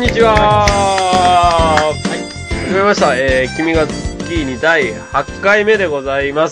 にちは。はい、始めました。君がズッキーニ第8回目でございます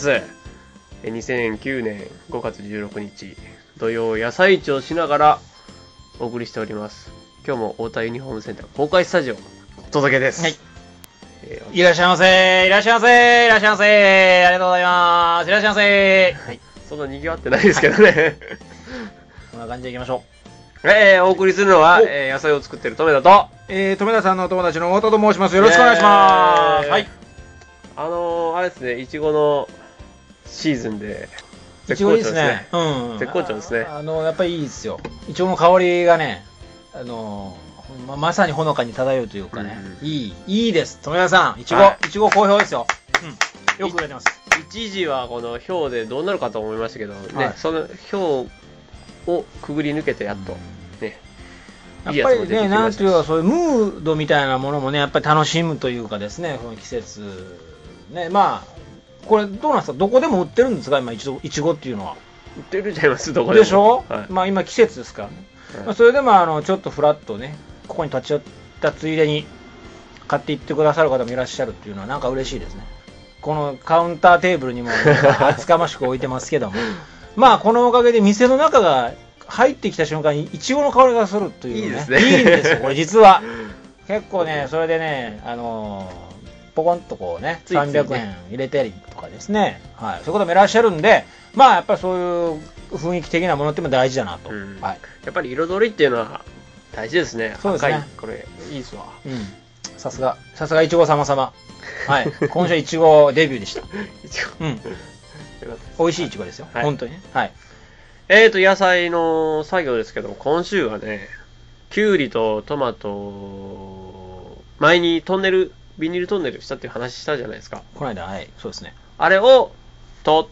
。2009年5月16日土曜野菜市をしながらお送りしております。今日も太田ユニフォームセンター公開スタジオお届けです。 はい。いらっしゃいませ。いらっしゃいませ。いらっしゃいませ。ありがとうございます。いらっしゃいませ。はい。 そんな賑わってないですけどね。はい、 こんな感じでいきましょう。 お送りするのは、野菜を作ってる富田と、 富田さんのお友達の太田と申します。よろしくお願いします。はい。 あれですね、いちごのシーズンで絶好調ですね。 うん。絶好調ですね。 やっぱりいいですよ。いちごの香りがね、まさにほのかに漂うというかね、いいです。富田さん、いちご好評ですよ。よく売れてます。 一時はこの氷でどうなるかと思いましたけどね、その氷をくぐり抜けてやっとね、 やっぱりね、なんていうか、そういうムードみたいなものもね、やっぱり楽しむというかですね、この季節ね、まあこれどうなんですか、どこでも売ってるんですか、今いちごっていうのは。 売ってるじゃいます、どこでも。 でしょ、 はい、 まあ今季節ですからね。はい、それでもちょっとフラッとね、ここに立ち寄ったついでに買っていってくださる方もいらっしゃるっていうのはなんか嬉しいですね。このカウンターテーブルにも厚かましく置いてますけども。まあこのおかげで店の中が入ってきた瞬間にいちごの香りがするというね。 いいですね。 いいんですよ、これ実は。結構ね、それでね、ポコンとこうね、300円入れたりとかですね。はい。そういう方もいらっしゃるんで、まあやっぱりそういう雰囲気的なものっても大事だなと。はい。 やっぱり彩りっていうのは大事ですね。 そうですね。 赤い、これいいですわ。 さすがいちご様々。はい。今週いちごデビューでした。いちご。美味しいいちごですよ、はい、本当にね。はい。 野菜の作業ですけど、今週はね、きゅうりとトマト、前にビニールトンネルしたっていう話したじゃないですか。 この間、はい、そうですね。 あれを取って、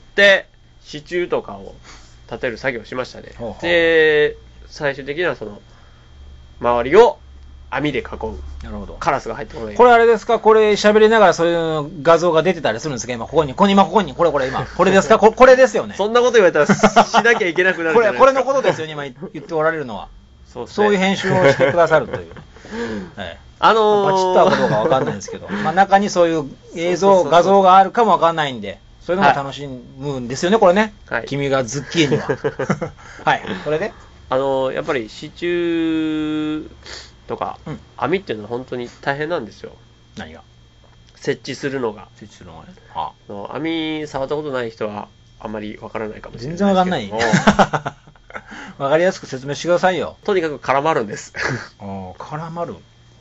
支柱とかを立てる作業をしましたね。で、最終的にはその、周りを網で囲う。 なるほど。 カラスが入ってこない。 これあれですか、これ喋りながらそういう画像が出てたりするんですか、今ここに、これ今、これですか、これですよね。 そんなこと言われたらしなきゃいけなくなるじゃないですか。 これのことですよね、今言っておられるのは。そういう編集をしてくださるという。はい。バチッとはどうかわかんないんですけど、まあ中にそういう画像があるかもわかんないんで、そういうのも楽しむんですよね、これね。はい。君がズッキーニは。はい。それでやっぱり支柱とか、網っていうのは本当に大変なんですよ。 何が？ 設置するのが。 設置するのがね。 網触ったことない人はあんまりわからないかもしれないですけど。 全然わかんない。わかりやすく説明してくださいよ。 とにかく絡まるんです。 絡まる。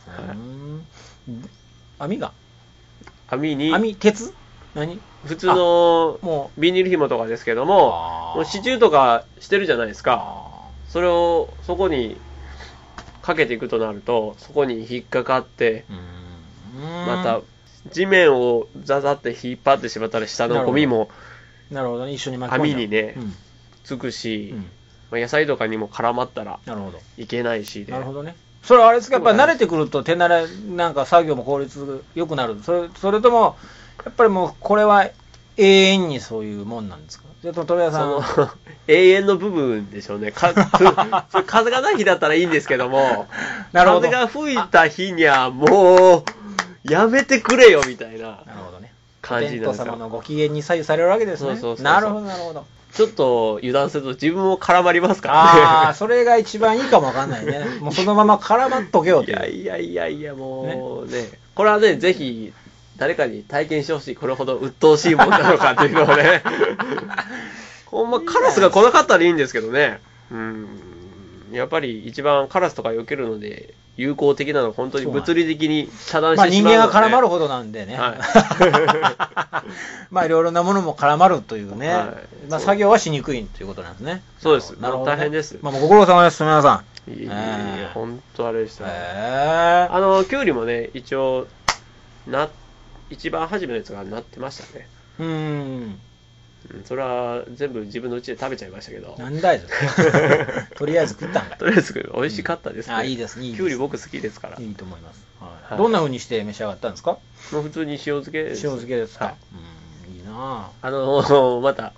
網が？ 網、 鉄？何？ 普通のビニール紐とかですけども、支柱とかしてるじゃないですか。それをそこにかけていくとなると、そこに引っかかって、また地面をザザって引っ張ってしまったら下のゴミも一緒に巻き込んじゃう。 網にね、つくし、野菜とかにも絡まったらいけないしで。 なるほどね。それはあれですか、やっぱり慣れてくると手慣れなんか作業も効率良くなる。それともやっぱりもうこれは永遠にそういうもんなんですか。富田さん永遠の部分でしょうね。風がない日だったらいいんですけども、風が吹いた日にはもうやめてくれよみたいな感じなんですよ。 天道様のご機嫌に左右されるわけですね。なるほどなるほど。 ちょっと油断すると自分も絡まりますからね。それが一番いいかもわかんないね。もうそのまま絡まっとけよという。 いやもうね、これはね、ぜひ誰かに体験してほしい。これほど鬱陶しいものなのかっていうのをね。ほんまカラスが来なかったらいいんですけどね。やっぱり一番カラスとか避けるので有効的なのは本当に物理的に遮断してしまうので、 人間が絡まるほどなんでね。まあいろいろなものも絡まるというね。作業はしにくいということなんですね。 そうです。大変です。 ご苦労様です、皆さん。 本当あれでした。きゅうりもね、一応一番初めのやつがなってましたね。それは全部自分の家で食べちゃいましたけど。 なんだいとりあえず食ったんだ。 とりあえず美味しかったですね。 いいですね。 きゅうり僕好きですから。 いいと思います。どんな風にして召し上がったんですか？ 普通に塩漬けです。 塩漬けですか。いいなぁ。また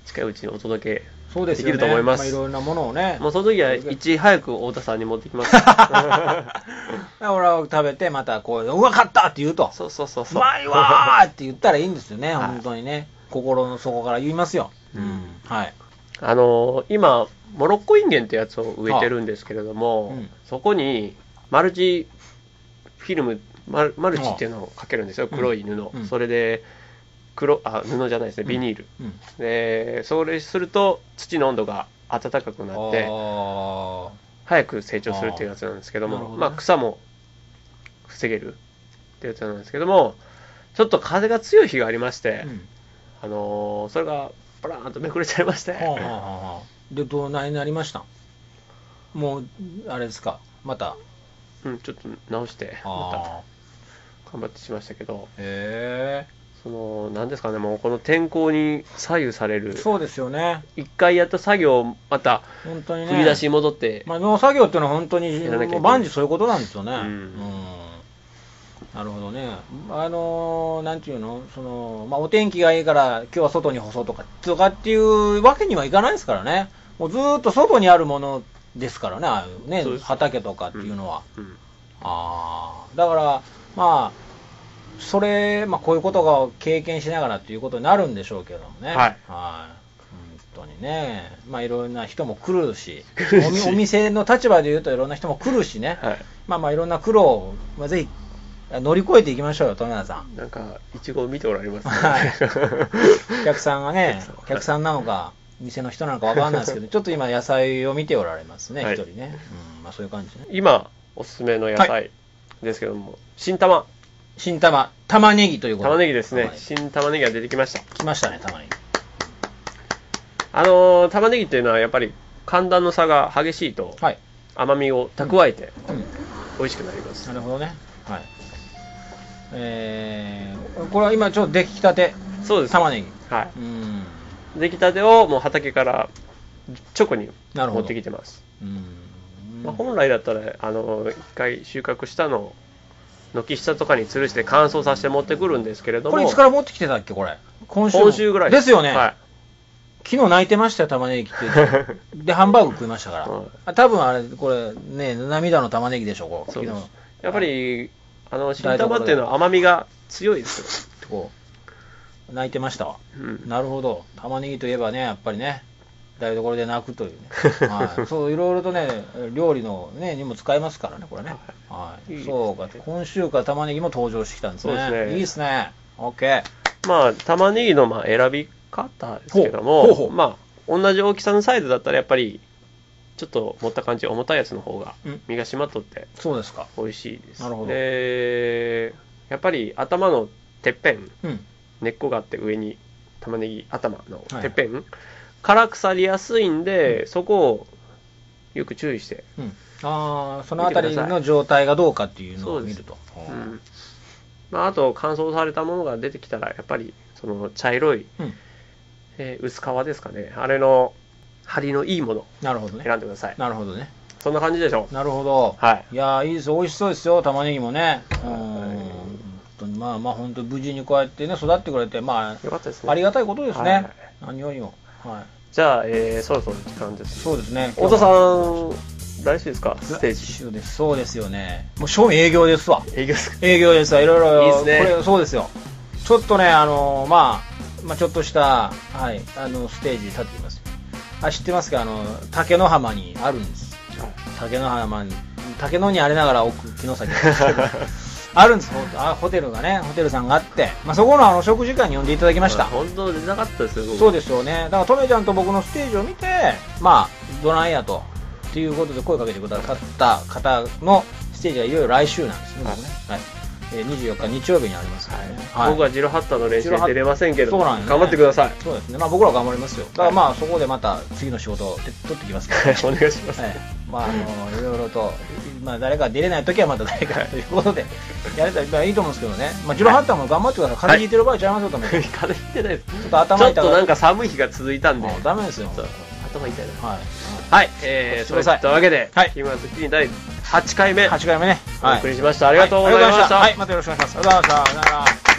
近いうちにお届けできそうですよね。 ると思います。 いろんなものをね。 もうその時はいち早く太田さんに持ってきます。 俺は食べて、またこう、うまかったって言うと。 そうそうそううそう。 まいわーって言ったらいいんですよね、 はい本当にね。心の底から言いますよ。はい。 今、モロッコインゲンってやつを植えてるんですけれども、そこにマルチフィルム、マルチっていうのをかけるんですよ、黒い布。それで、布じゃないですね、ビニール。で、それすると土の温度が暖かくなって、早く成長するっていうやつなんですけども、まあ草も防げるってやつなんですけども、ちょっと風が強い日がありまして、それがバラーンとめくれちゃいまして。 で、どうなりました？もう、あれですか、また。 ちょっと直して、また頑張ってしましたけど、なんですかね、もうこの天候に左右される。 そうですよね。 一回やった作業をまた本当にね、 振り出しに戻って。 農作業っていうのは本当に万事そういうことなんですよね。なるほどね。なんていうの、お天気がいいから今日は外に干そうとかっていうわけにはいかないですからね。もうずーっと外にあるものですからね、ああいうね、畑とかっていうのは。だから、まあ、こういうことが経験しながらっていうことになるんでしょうけどもね。本当にね。いろんな人も来るし、お店の立場で言うといろんな人も来るしね。いろんな苦労を、ぜひ、乗り越えていきましょうよ、富永さん。 なんか、いちごを見ておられますね。 お客さんがね、お客さんなのか、店の人なのかわかんないですけど、ちょっと今野菜を見ておられますね、一人ね。そういう感じね。 今、おすすめの野菜ですけども、新玉、 玉ねぎということで。 玉ねぎですね。新玉ねぎが出てきました。 来ましたね、玉ねぎ。 玉ねぎっていうのはやっぱり寒暖の差が激しいと、甘みを蓄えて美味しくなります。 なるほどね。これは今ちょっと出来たて。 そうです。 玉ねぎ。 出来たてをもう畑から直に持ってきてます。本来だったら一回収穫したのを軒下とかに吊るして乾燥させて持ってくるんですけれども。 これいつから持ってきてたっけ、これ。今週ぐらいですよね。昨日泣いてましたよ、玉ねぎって。で、ハンバーグ食いましたから。多分あれ、これね、涙の玉ねぎでしょ、こう。 そうです。やっぱり、新玉っていうのは甘みが強いですよ。 泣いてましたわ。なるほど。玉ねぎといえばね、やっぱりね、台所で泣くというね。そう、いろいろとね、料理のね、にも使えますからね、これね。そうか、今週から玉ねぎも登場してきたんですね。いいですね。OK。 玉ねぎの選び方ですけども、同じ大きさのサイズだったらやっぱり、ちょっと持った感じ、重たいやつの方が身が締まっとって美味しいです。 なるほど。 で、やっぱり頭のてっぺん、根っこがあって上に玉ねぎ頭のてっぺんから腐りやすいんで、そこをよく注意して。 そのあたりの状態がどうかっていうのを見ると。 あと乾燥されたものが出てきたらやっぱりその茶色い、薄皮ですかね、あれの張りのいいものを選んでください。 なるほどね。 そんな感じでしょう。 なるほど。いやいいです、美味しそうですよ、玉ねぎもね。本当に無事にこうやってね育ってくれて、よかったですね。ありがたいことですね。何よりも。 じゃあ、そろそろ時間です。 そうですね。 太田さん、来週ですか、ステージ。 そうですよね。もう正味営業ですわ。 営業ですか。 営業ですわ。いろいろ。 いいですね。 これ、そうですよ。ちょっとね、ちょっとした、ステージ立っています。知ってますか、竹の浜にあるんです。竹の浜に、竹のにあれながら奥、城崎あるんです。ホテルがね、ホテルさんがあって、そこの食事会に呼んでいただきました。 本当出なかったですよ。 そうですよね。だから、とめちゃんと僕のステージを見て、どないやと、っていうことで声かけてくださった方のステージがいよいよ来週なんですね、僕ね。24日日曜日にありますからね。 僕はジロハッタの練習出れませんけど、 頑張ってください。 そうですね。僕ら頑張りますよ。だからそこでまた次の仕事を取ってきますから。 お願いします。 いろいろと、誰か出れないときはまた誰かということで、やれたらいいと思うんですけどね。ジロハッタも頑張ってください。風邪ひいてる場合ちゃいますよ、とめ。 風邪ひいてないです。 ちょっと頭痛い。 ちょっとなんか寒い日が続いたんで。 ダメですよ。 頭痛いな。はい。そういったわけで、キングアンドキン第8回目。 8回目ね。 お送りしました。ありがとうございました。 はい、またよろしくお願いします。ありがとうございました。